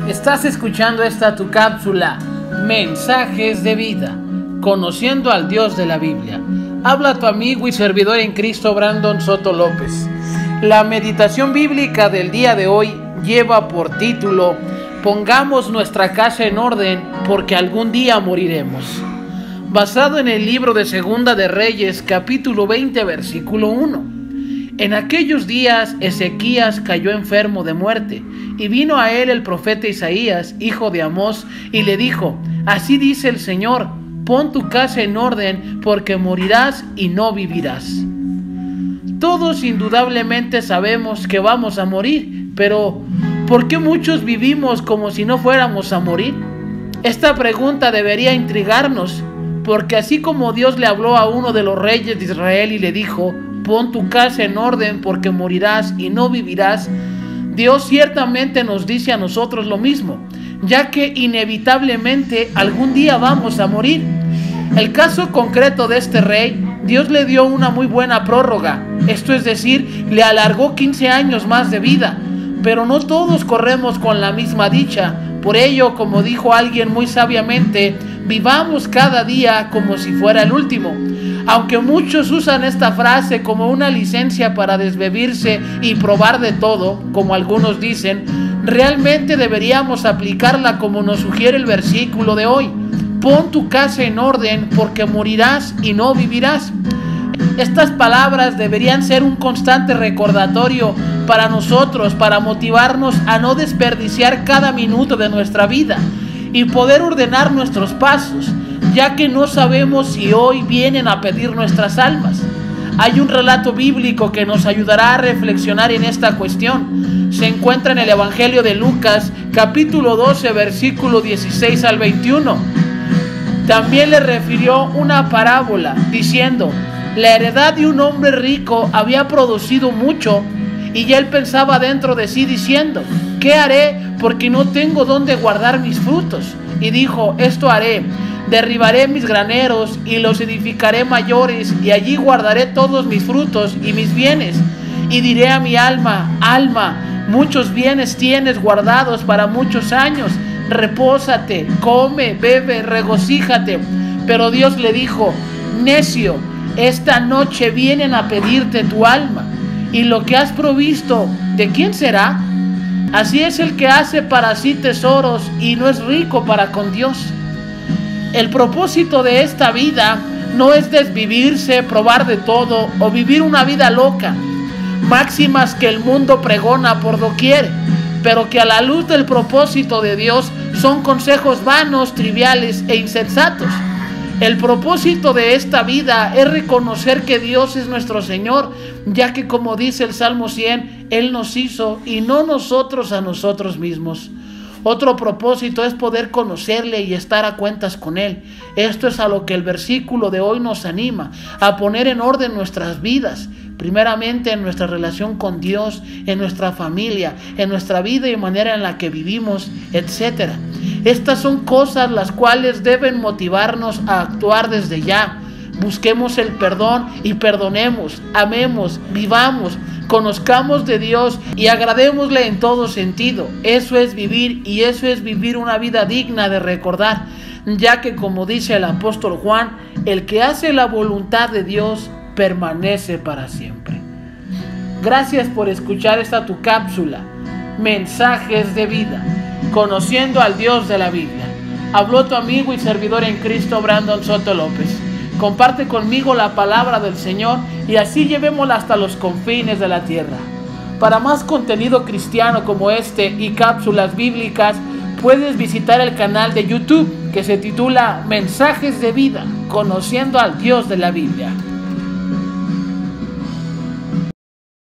Estás escuchando esta tu cápsula, Mensajes de Vida, conociendo al Dios de la Biblia. Habla tu amigo y servidor en Cristo, Brandon Soto López. La meditación bíblica del día de hoy lleva por título: Pongamos nuestra casa en orden, porque algún día moriremos. Basado en el libro de Segunda de Reyes, capítulo 20, versículo 1. En aquellos días Ezequías cayó enfermo de muerte, y vino a él el profeta Isaías, hijo de Amós, y le dijo: Así dice el Señor, pon tu casa en orden, porque morirás y no vivirás. Todos indudablemente sabemos que vamos a morir, pero ¿por qué muchos vivimos como si no fuéramos a morir? Esta pregunta debería intrigarnos, porque así como Dios le habló a uno de los reyes de Israel y le dijo: pon tu casa en orden porque morirás y no vivirás, Dios ciertamente nos dice a nosotros lo mismo, ya que inevitablemente algún día vamos a morir. El caso concreto de este rey, Dios le dio una muy buena prórroga, esto es decir, le alargó 15 años más de vida, pero no todos corremos con la misma dicha. Por ello, como dijo alguien muy sabiamente, vivamos cada día como si fuera el último. Aunque muchos usan esta frase como una licencia para desvivirse y probar de todo, como algunos dicen, realmente deberíamos aplicarla como nos sugiere el versículo de hoy: pon tu casa en orden porque morirás y no vivirás. Estas palabras deberían ser un constante recordatorio para nosotros, para motivarnos a no desperdiciar cada minuto de nuestra vida y poder ordenar nuestros pasos, ya que no sabemos si hoy vienen a pedir nuestras almas. Hay un relato bíblico que nos ayudará a reflexionar en esta cuestión. Se encuentra en el Evangelio de Lucas, capítulo 12, versículo 16 al 21. También le refirió una parábola, diciendo: la heredad de un hombre rico había producido mucho, y él pensaba dentro de sí diciendo: ¿qué haré? Porque no tengo dónde guardar mis frutos. Y dijo: esto haré: derribaré mis graneros y los edificaré mayores, y allí guardaré todos mis frutos y mis bienes. Y diré a mi alma: alma, muchos bienes tienes guardados para muchos años, repósate, come, bebe, regocíjate. Pero Dios le dijo: necio, esta noche vienen a pedirte tu alma, y lo que has provisto, ¿de quién será? Así es el que hace para sí tesoros y no es rico para con Dios. El propósito de esta vida no es desvivirse, probar de todo o vivir una vida loca, máximas que el mundo pregona por doquier, pero que a la luz del propósito de Dios son consejos vanos, triviales e insensatos. El propósito de esta vida es reconocer que Dios es nuestro Señor, ya que, como dice el Salmo 100, Él nos hizo y no nosotros a nosotros mismos. Otro propósito es poder conocerle y estar a cuentas con Él. Esto es a lo que el versículo de hoy nos anima, a poner en orden nuestras vidas, primeramente en nuestra relación con Dios, en nuestra familia, en nuestra vida y manera en la que vivimos, etc. Estas son cosas las cuales deben motivarnos a actuar desde ya. Busquemos el perdón y perdonemos, amemos, vivamos, conozcamos de Dios y agradémosle en todo sentido. Eso es vivir, y eso es vivir una vida digna de recordar, ya que, como dice el apóstol Juan, el que hace la voluntad de Dios permanece para siempre. Gracias por escuchar esta tu cápsula, Mensajes de Vida, conociendo al Dios de la Biblia. Habló tu amigo y servidor en Cristo, Brandon Soto López. Comparte conmigo la palabra del Señor y así llevémosla hasta los confines de la tierra. Para más contenido cristiano como este y cápsulas bíblicas, puedes visitar el canal de YouTube que se titula Mensajes de Vida, conociendo al Dios de la Biblia.